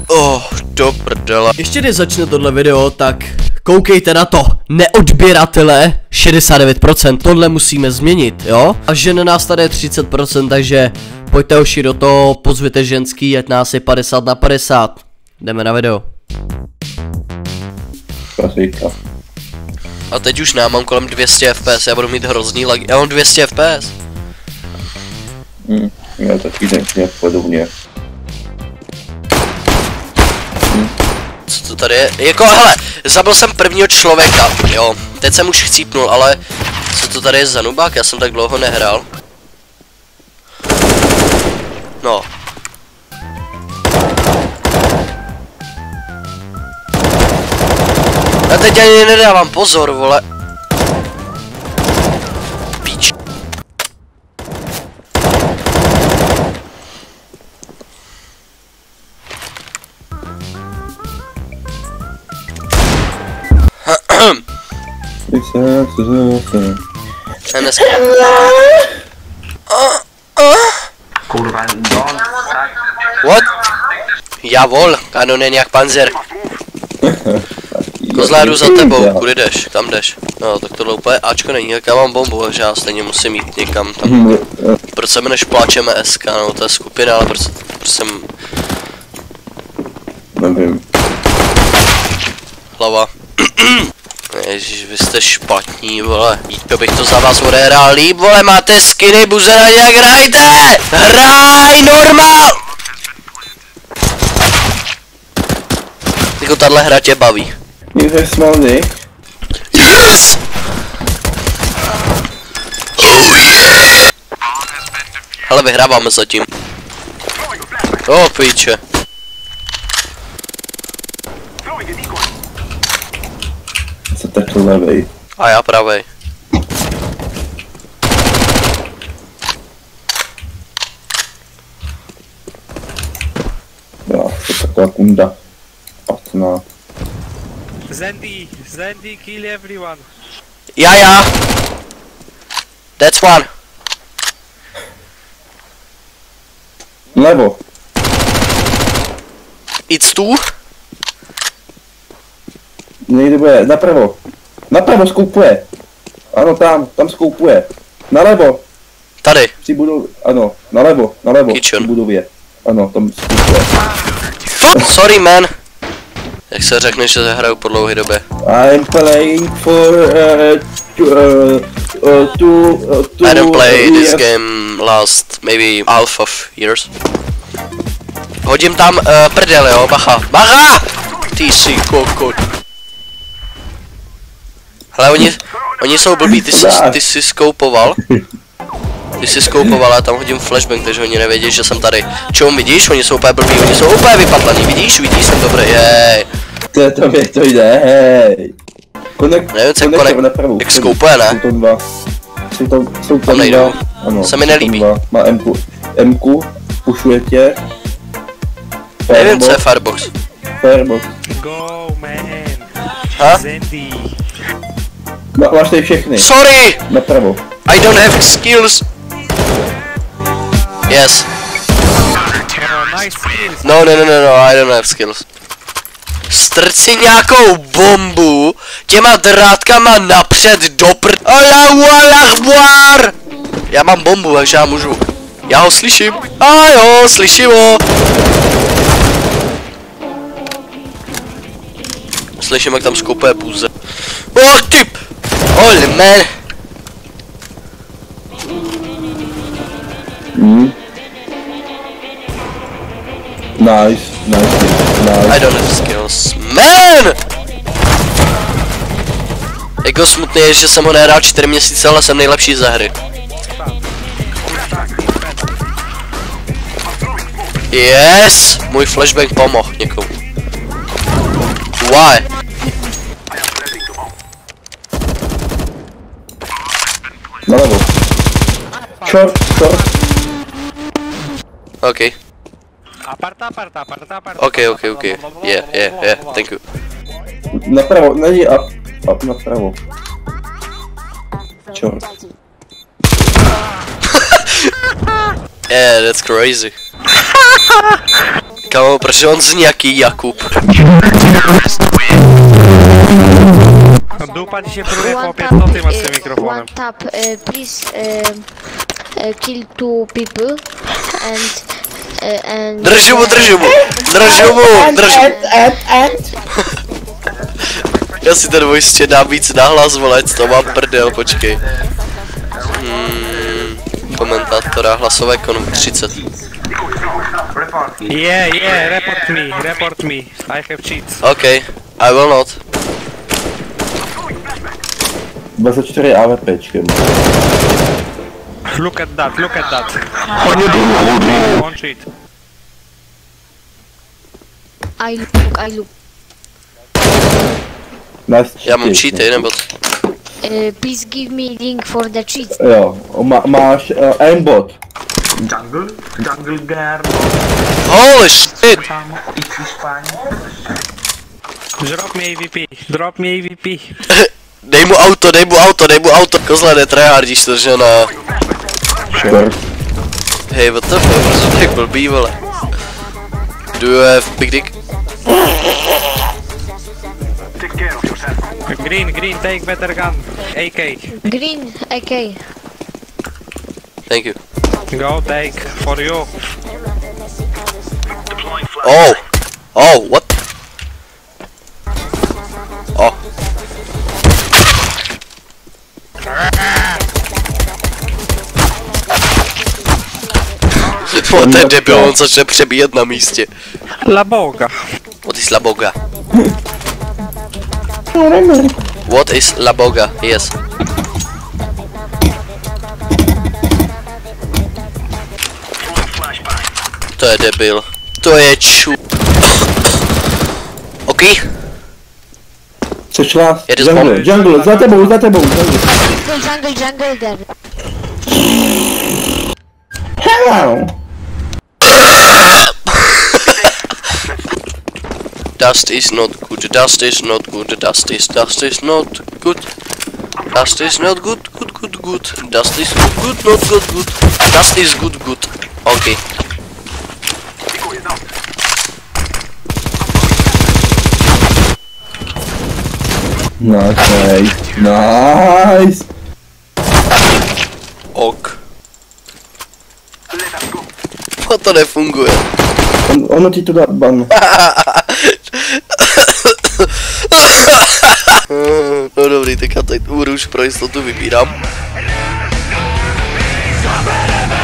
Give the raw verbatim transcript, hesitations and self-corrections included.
Oh, do prdele. Ještě než začne tohle video, tak koukejte na to. Neodběratele šedesát devět procent. Tohle musíme změnit, jo? A žen nás tady je třicet procent, takže pojďte hoši do toho, pozvěte ženský, ať nás je padesát na padesát. Jdeme na video. A teď už nám mám kolem dvě stě F P S, já budu mít hrozný lag. Já mám dvě stě F P S. Hmm, já taky nějak podobně. Co to tady je? Jako, hele, zabil jsem prvního člověka, jo. Teď jsem už chcípnul, ale co to tady je za nubák? Já jsem tak dlouho nehrál. No. A teď ani nedávám pozor, vole. Píč. Dneska. Kurwa, don, tak. What? Javol, kanon je nějak panzer. Kozla, jdu za tebou, kudy jdeš? Tam jdeš. No, tak tohle úplně Ačko není, jak já mám bombu, takže já stejně musím jít někam tam. Proč se než pláčeme S K, no to je skupina, ale proč, proč jsem... Nevím. Hlava. Ježiš, vy jste špatní, vole. Jíďte, bych to za vás odehrál líp, vole, máte skiny, buzera, nějak hrajte! Hraj, normál! Jako tahle hra tě baví. You're smelly. Yes! Oh yeah! Hele, vyhráváme zatím. Oh, píče. Co takhle levej? A já pravej. Jo, to je taková kunda. Patná. Zandy, Zandy, kill everyone. Já, já. That's one. Levo. It's two. Někdy bude, napravo. Napravo skoupuje. Ano, tam, tam skoupuje. Nalevo. Tady. Při budově, ano, nalevo, nalevo. Kitchen. Při budově. Ano, tam skoupuje. Fuck, sorry man. Jak se řekne, že se hraju po dlouhé době? I'm playing for uh, to, uh, uh, to, uh, to, I don't play uh, this yes. game last maybe half of years. Hodím tam uh, prdel, jo, bacha. Bacha! Ty jsi kokot. Hele, oni, oni jsou blbí, ty jsi, ty jsi skoupoval. Ty jsi skoupoval, já tam hodím flashbang, takže oni nevědí, že jsem tady. Čum, vidíš, oni jsou úplně blbí, oni jsou úplně vypatlaný, vidíš, vidíš, jsem dobrý, jej. To je to, jak to jde, hej. Konek, Nevím, co konek konek, napravo. jak skoupuje, ne? Jsou to dva. Jsou to, jsou to Tam nejdu. dva. Ano, Se mi jsou to nelíbí. dva. Má Mku, Mku, pušuje tě. Nevím, co je Firebox. Firebox. Go, man. Ha? Zandy. Ma, máš tady všechny. Sorry! Napravo. I don't have skills. Yes. Oh, nice skills. No, no, no, no, no, I don't have skills. Strč si nějakou bombu těma drátkama napřed do prd... Allahu Akbar! Já mám bombu, takže já můžu. Já ho slyším. A jo, slyším ho. Slyším, jak tam skoupuje půze. Oh, typ! Holy man! Hmm. Nice, nice, nice. I don't have skills. Man! Jako smutný je, že jsem ho nehrál čtyři měsíce, ale jsem nejlepší ze hry. Yes! Můj flashbang pomohl někomu. Why? Nalevo. Short, short. Okay. Aparta, aparta, aparta, aparta. Okay, okay, okay. Yeah, yeah, yeah. Thank you. Napravo, není up. Up napravo. Short. Yeah, that's crazy. Kámo, protože on zní jaký Jakub. Dupa ci się próbuje One po tap, piętnoty masz z tym uh, mikrofonem. one tap, uh, please uh, uh, kill two people and uh, and. Držu mu, držu mu, držu mu, držu. Já si ten voice dám víc nahlas, vole, to mám prdel, počkej. Hmm, komentátora, hlasové konum třicet. Report me. Yeah, yeah, report me, report me. I have cheats. Okay, I will not. dvacet čtyři AWPčkem. Look at that, look at that. One cheat. I look, I look. Nice Já mám cheaty. cheaty, nebo... Uh, please give me link for the cheats. Jo, má, máš uh, aimbot. Jungle? Jungle girl. Holy shit! Samo i Hiszpanii. Drop me A V P, drop me A V P. Dej mu auto, dej mu auto, dej mu auto. Kozle, netryhardíš to, že na... Sure. Hej, what the fuck, proč to tak blbý, vole? Do you have big dick? Green, green, take better gun. A K. Green, A K. Thank you. Go take, for you. Oh! Oh, what? Oh. What ten debil, on začne přebíjet na místě. La boga. What is la boga? What is la boga? Yes. To je debil. To je ču... OK? Chceš lás? Jedu Jungle, spolu. jungle, za tebou, za tebou, jungle. Jungle, jungle, there. Hello. Dust is not good, dust is not good, dust is, dust is not good. Dust is not good, good, good, good. Dust is good, good, not good, good. Dust is good, good. OK. Nice, nice. Ok. No to nefunguje. On, ono ti to dá ban. No dobrý, tak já tady tu hru už pro jistotu vybírám.